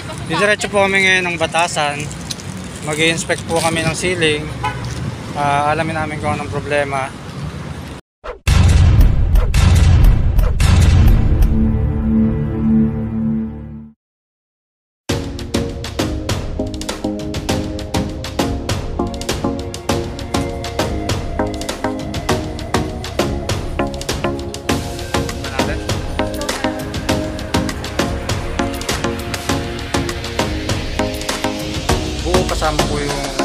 Didiretso po kami ngayon ng Batasan. Mag-i-inspect po kami ng ceiling. Alamin namin kung anong problema. Kasama po yung